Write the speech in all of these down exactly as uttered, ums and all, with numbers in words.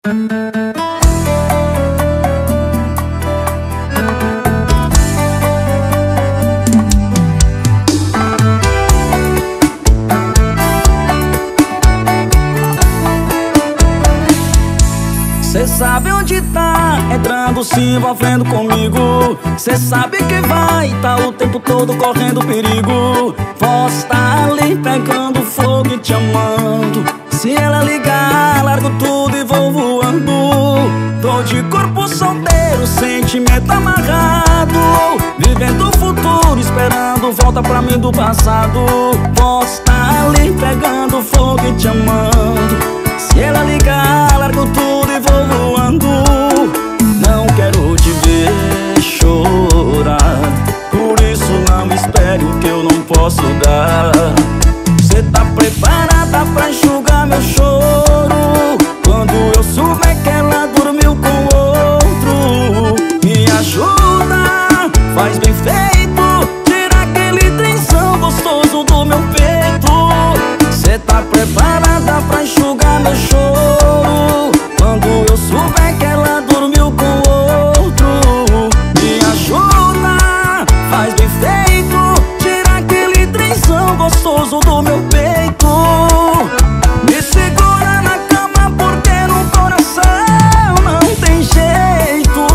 Cê sabe onde tá, entrando, se envolvendo comigo. Cê sabe que vai tá o tempo todo correndo perigo. Posso tá ali pegando fogo e te amando. Se ela ligar, largo tudo e vou voando. Tô de corpo solteiro, sentimento amarrado, vivendo o futuro, esperando volta pra mim do passado. Posso tá ali pegando fogo e te amando. Se ela ligar, largo tudo e vou voando. Não quero te ver chorar, por isso não espere o que eu não posso dar. Cê tá preparada pra enxugar meu choro quando eu souber que ela dormiu com outro? Me ajuda, faz bem feito, tira aquele tensão gostoso do meu peito. Cê tá preparada pra enxugar meu choro quando eu souber que ela dormiu com outro? Me ajuda, faz bem feito, tira aquele tensão gostoso do meu peito. Me segura na cama porque no coração não tem jeito.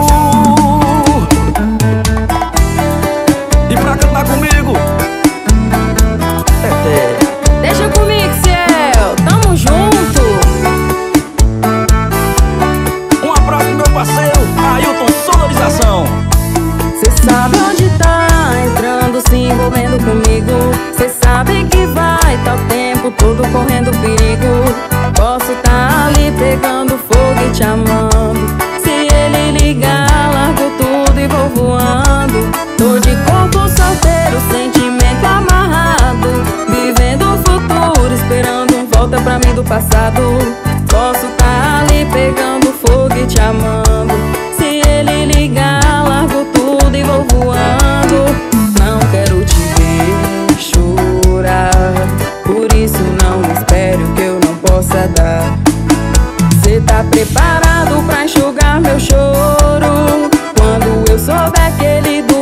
E pra cantar comigo é Téeh. Deixa comigo, Ciel, tamo junto. Um abraço pro meu parceiro, Ailton, sonorização. Cê sabe onde tá, entrando, se envolvendo comigo. Cê sabe que vai tá o tempo todo correndo perigo. Posso tá ali pegando fogo e te amando. Se ele ligar, largo tudo e vou voando. Tô de corpo solteiro, sentimento amarrado, vivendo o futuro, esperando um volta pra mim do passado. Posso tá ali pegando fogo e te amando. Se ele ligar, largo tudo e vou voando. Não quero te ver chorar, por isso não espere o que eu não possa dar. Cê tá preparado pra enxugar meu choro quando eu souber que ele